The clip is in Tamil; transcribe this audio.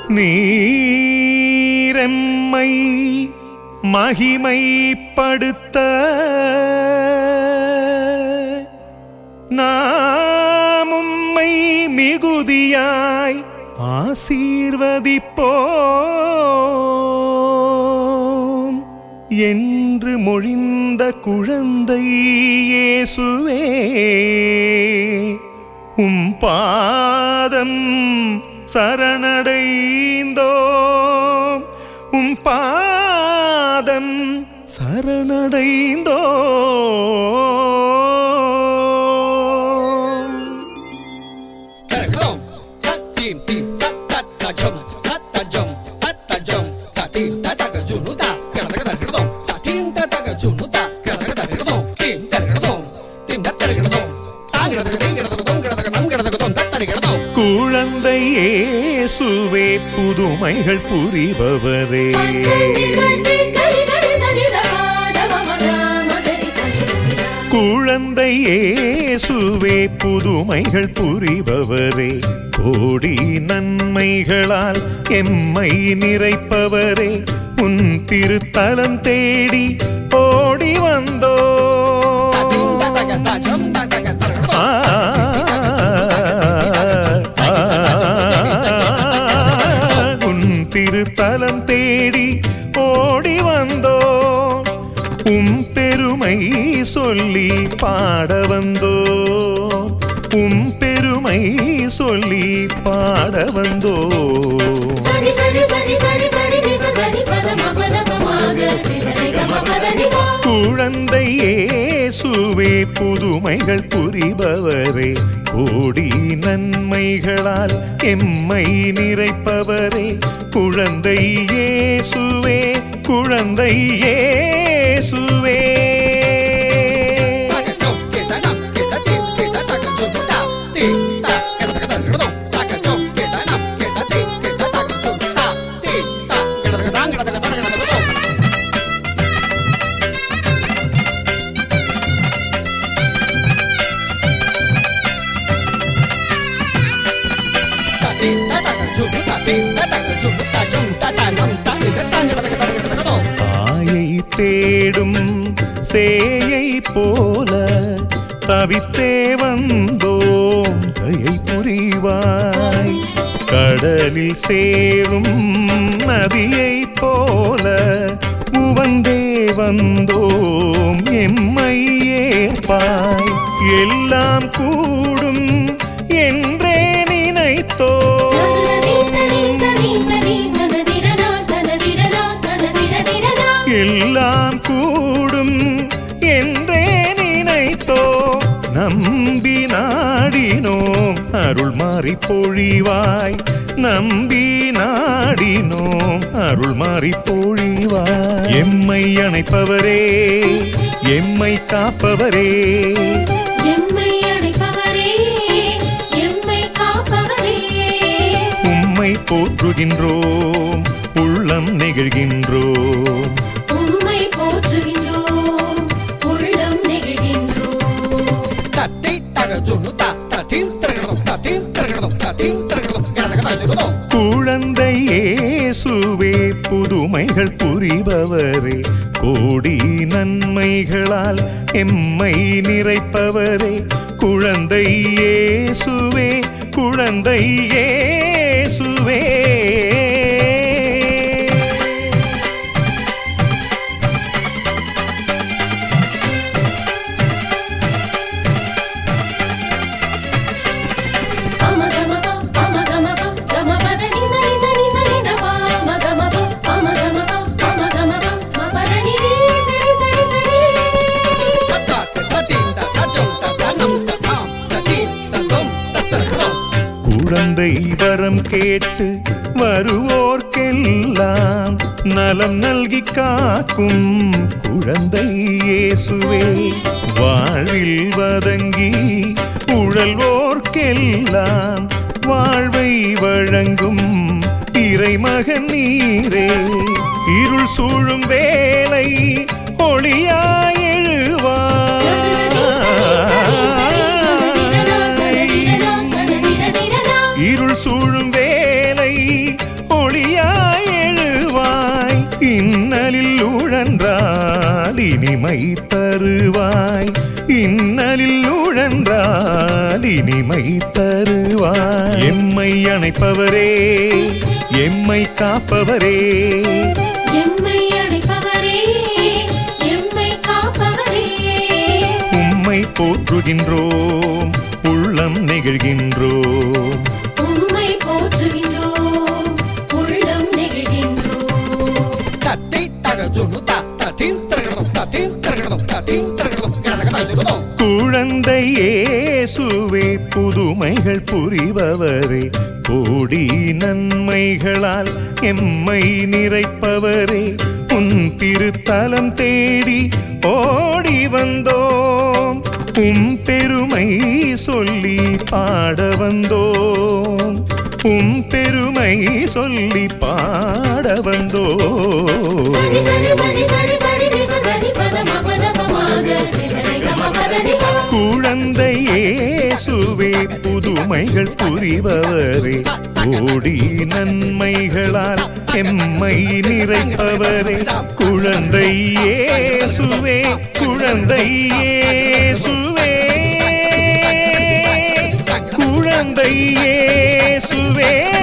நீரெம்மை மகிமைப்படுத்த நாமும்மை மிகுதியாய் ஆசீர்வதிப்போம் என்று மொழிந்த குழந்தை இயேசுவே, உம் பாதம் சரணடைந்தோம், உம் பாதம் சரணடைந்தோம். குழந்தை இயேசுவே புதுமைகள் புரிபவரே, குழந்தை இயேசுவே புதுமைகள் புரிபவரே, கோடி நன்மைகளால் எம்மை நிறைப்பவரே, உன் திருத்தலம் தேடி ஓடி வந்தோ. உன் திருத்தலம் தேடி ஓடி வந்தோ, உம் பெருமை சொல்லி பாட வந்தோ, உம் பெருமை சொல்லி பாட வந்தோ. குழந்தை இயேசுவே புதுமைகள் புரிபவரே, கோடி நன்மைகளால் எம்மை நிறைப்பவரே, குழந்தை இயேசுவே, குழந்தை இயேசுவே. தாயை தேடும் சேயை போல தவித்தே வந்தோம், தயை புரிவாய். கடலில் சேரும் நதியை போல உவந்தே வந்தோம், எம்மை ஏற்பாய். எல்லாம் கூடும் என்றே நினைத்தோ, எல்லாம் கூடும் என்றே நினைத்தோ, நம்பி நாடினோம் அருள் மாறி பொழிவாய், நம்பி நாடினோம் அருள் மாறி பொழிவாய். எம்மை அணைப்பவரே, எம்மை காப்பவரே, எம்மை அணைப்பவரே, எம்மை காப்பவரே, உம்மை போற்றுகின்றோம், உள்ளம் நெகிழ்கின்றோம், உம்மை போற்றுகின்றோம், உள்ளம் நெகிழ்கின்றோம். குழந்தை இயேசுவே புதுமைகள் புரிபவரே, கோடி நன்மைகளால் எம்மை நிறைப்பவரே, குழந்தை இயேசுவே, குழந்தை இயேசுவே. குழந்தை வரம் கேட்டு வருவோர்க்கெல்லாம் நலம் நல்கி காக்கும் குழந்தை இயேசுவே, வாழ்வில் வதங்கி உழல்வோர்க்கெல்லாம் வாழ்வை வழங்கும் இறைமகன் நீரே, இருள் சூழும் வேளை ஒளியாய் எழுவாய். இருள் சூழும் வேளை இனிமை தருவாய். இன்னலில் உழன்றால் இனிமை தருவாய். எம்மை அணைப்பவரே, எம்மை காப்பவரே, எம்மை அழைப்பவரே, எம்மை காப்பவரே, உம்மை போற்றுகின்றோம், உள்ளம் நெகிழ்கின்றோம். உம்மை போற்றுகின்றோம், உள்ளம் நெகிழ்கின்றோம். குழந்தை இயேசுவே புதுமைகள் புரிபவரே, கோடி நன்மைகளால் எம்மை நிறைப்பவரே, உன் திருத்தலம் தேடி ஓடி வந்தோம். உம் பெருமை சொல்லி பாட வந்தோம். உம் பெருமை சொல்லி பாட வந்தோம். சரி சரி சரி சரி சரி நிசகரி பதம பதமமாக நிசரி கமபதனி ச. குழந்தை இயேசுவே புதுமைகள் புரிபவரே, கோடி நன்மைகளால் எம்மை நிறைப்பவரே, குழந்தை இயேசுவே, குழந்தை இயேசுவே, குழந்தை இயேசுவே.